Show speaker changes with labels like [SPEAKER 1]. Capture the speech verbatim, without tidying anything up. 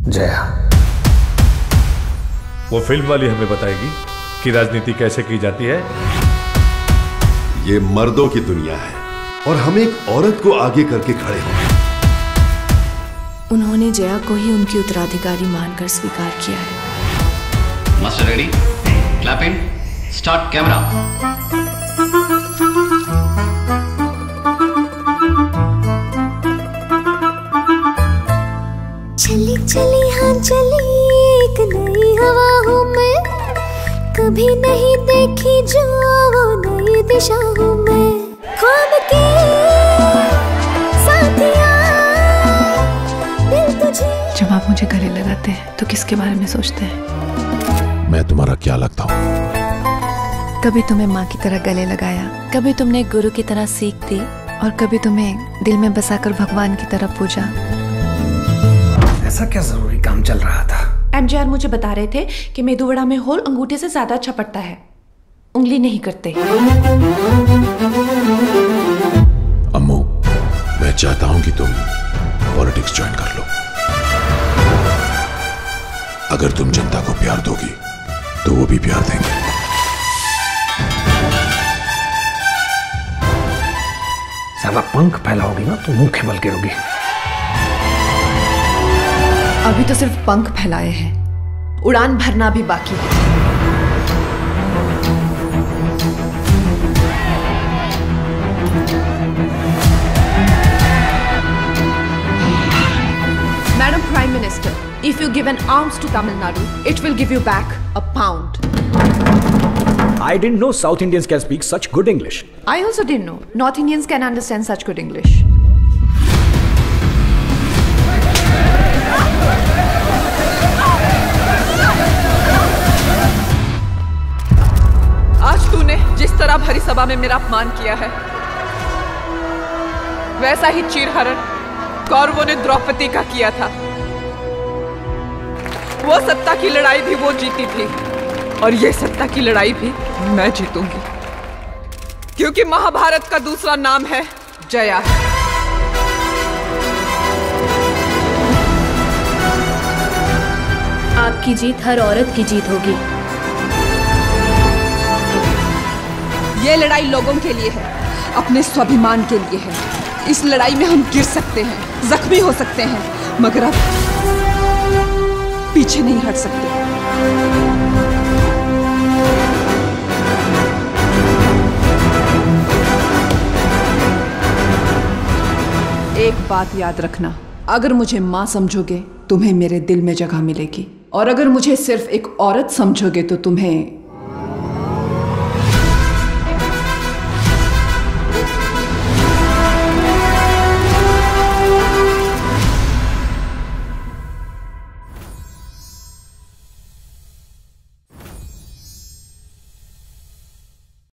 [SPEAKER 1] जया,
[SPEAKER 2] वो फिल्म वाली हमें बताएगी कि राजनीति कैसे की जाती है।
[SPEAKER 3] ये मर्दों की दुनिया है और हम एक औरत को आगे करके खड़े हैं।
[SPEAKER 4] उन्होंने जया को ही उनकी उत्तराधिकारी मानकर स्वीकार किया है।
[SPEAKER 5] Master ready, clap in, start camera.
[SPEAKER 6] चली चली हाँ चली एक नई हवा हूँ मैं, कभी नहीं देखी जो वो नई दिशा हूँ मैं। ख्वाब के साथिया दिल तुझे।
[SPEAKER 4] जब आप मुझे गले लगाते हैं तो किसके बारे में सोचते हैं?
[SPEAKER 3] मैं तुम्हारा क्या लगता हूँ?
[SPEAKER 4] कभी तुम्हें माँ की तरह गले लगाया, कभी तुमने गुरु की तरह सीख दी, और कभी तुम्हें दिल में बसाकर भगवान की तरह पूजा।
[SPEAKER 1] ऐसा क्या जरूरी काम चल रहा था?
[SPEAKER 4] एमजीआर मुझे बता रहे थे कि मेदू वड़ा में होल अंगूठे से ज्यादा अच्छा पड़ता है, उंगली नहीं करते।
[SPEAKER 3] अम्मू, मैं चाहता हूं कि तुम पॉलिटिक्स ज्वाइन कर लो। अगर तुम जनता को प्यार दोगी तो वो भी प्यार देंगे।
[SPEAKER 1] ज्यादा पंख फैलाओगी ना तो मुंह खेमल गिरोगी।
[SPEAKER 4] अभी तो सिर्फ पंख फैलाए हैं, उड़ान भरना भी बाकी है। Madam Prime Minister, if you give an ounce to Tamil Nadu, it will give you back a pound.
[SPEAKER 1] I didn't know South Indians can speak such good English.
[SPEAKER 4] I also didn't know North Indians can understand such good English.
[SPEAKER 7] आज तूने जिस तरह भरी सभा में मेरा अपमान किया है, वैसा ही चीरहरण कौरवों ने द्रौपदी का किया था। वो सत्ता की लड़ाई भी वो जीती थी, और ये सत्ता की लड़ाई भी मैं जीतूंगी, क्योंकि महाभारत का दूसरा नाम है जया।
[SPEAKER 6] आपकी जीत हर औरत की जीत होगी।
[SPEAKER 7] ये लड़ाई लोगों के लिए है, अपने स्वाभिमान के लिए है। इस लड़ाई में हम गिर सकते हैं, जख्मी हो सकते हैं, मगर अब पीछे नहीं हट सकते। एक बात याद रखना, अगर मुझे माँ समझोगे तुम्हें मेरे दिल में जगह मिलेगी, और अगर मुझे सिर्फ एक औरत समझोगे तो तुम्हें